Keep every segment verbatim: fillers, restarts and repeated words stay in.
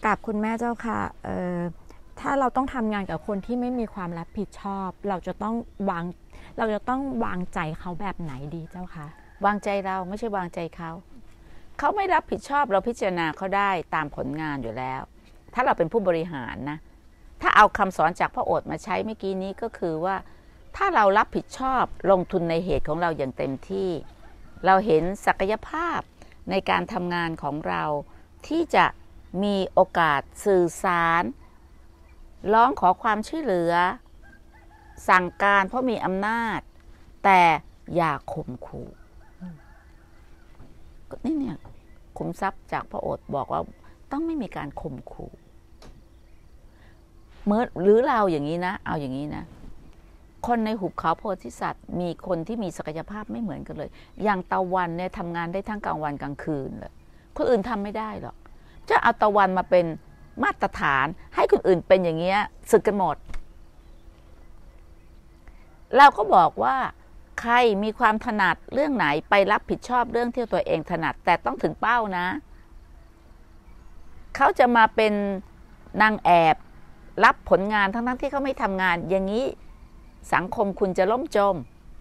กับคุณแม่เจ้าค่ะเอ่อถ้าเราต้องทำงานกับคนที่ไม่มีความรับผิดชอบเราจะต้องวางเราจะต้องวางใจเขาแบบไหนดีเจ้าคะวางใจเราไม่ใช่วางใจเขาเขาไม่รับผิดชอบเราพิจารณาเขาได้ตามผลงานอยู่แล้วถ้าเราเป็นผู้บริหารนะถ้าเอาคำสอนจากพระโอษฐ์มาใช้เมื่อกี้นี้ก็คือว่าถ้าเรารับผิดชอบลงทุนในเหตุของเราอย่างเต็มที่เราเห็นศักยภาพในการทำงานของเราที่จะมีโอกาสสื่อสารร้องขอความช่วยเหลือสั่งการเพราะมีอำนาจแต่อย่าข่มขู่นี่เนี่ยขุมทรัพย์จากพระโอษฐ์บอกว่าต้องไม่มีการข่มขู่เมื่อหรือเราอย่างนี้นะเอาอย่างนี้นะคนในหุบเขาโพธิสัตว์มีคนที่มีศักยภาพไม่เหมือนกันเลยอย่างตะวันเนี่ยทำงานได้ทั้งกลางวันกลางคืนเลยคนอื่นทำไม่ได้หรอกจะเอาตะวันมาเป็นมาตรฐานให้คนอื่นเป็นอย่างเงี้ยสึกกันหมดเราก็บอกว่าใครมีความถนัดเรื่องไหนไปรับผิดชอบเรื่องที่ตัวเองถนัดแต่ต้องถึงเป้านะเขาจะมาเป็นนางแอบรับผลงานทั้งๆที่เขาไม่ทำงานอย่างนี้สังคมคุณจะล่มจม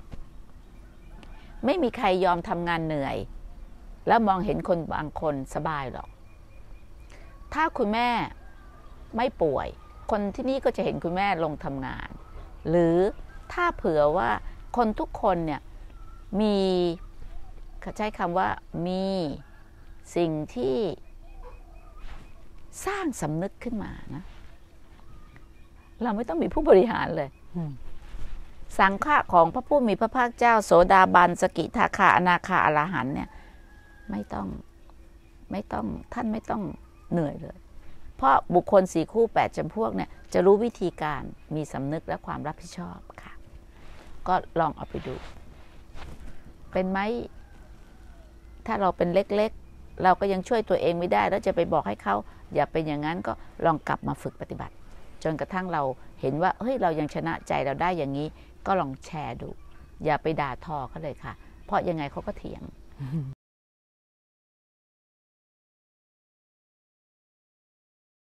ไม่มีใครยอมทำงานเหนื่อยแล้วมองเห็นคนบางคนสบายหรอกถ้าคุณแม่ไม่ป่วยคนที่นี่ก็จะเห็นคุณแม่ลงทำงานหรือถ้าเผื่อว่าคนทุกคนเนี่ยมีใช้คำว่ามีสิ่งที่สร้างสำนึกขึ้นมานะเราไม่ต้องมีผู้บริหารเลยสังฆะของพระผู้มีพระภาคเจ้าโสดาบันสกิทาคาอนาคาอรหันต์เนี่ยไม่ต้องไม่ต้องท่านไม่ต้องเหนื่อยเลยเพราะบุคคลสี่คู่แปดจำพวกเนี่ยจะรู้วิธีการมีสำนึกและความรับผิดชอบค่ะก็ลองเอาไปดูเป็นไหมถ้าเราเป็นเล็กๆเราก็ยังช่วยตัวเองไม่ได้แล้วจะไปบอกให้เขาอย่าเป็นอย่างนั้นก็ลองกลับมาฝึกปฏิบัติจนกระทั่งเราเห็นว่าเฮ้ยเรายังชนะใจเราได้อย่างนี้ก็ลองแชร์ดูอย่าไปด่าทอเขาเลยค่ะเพราะยังไงเขาก็เถียง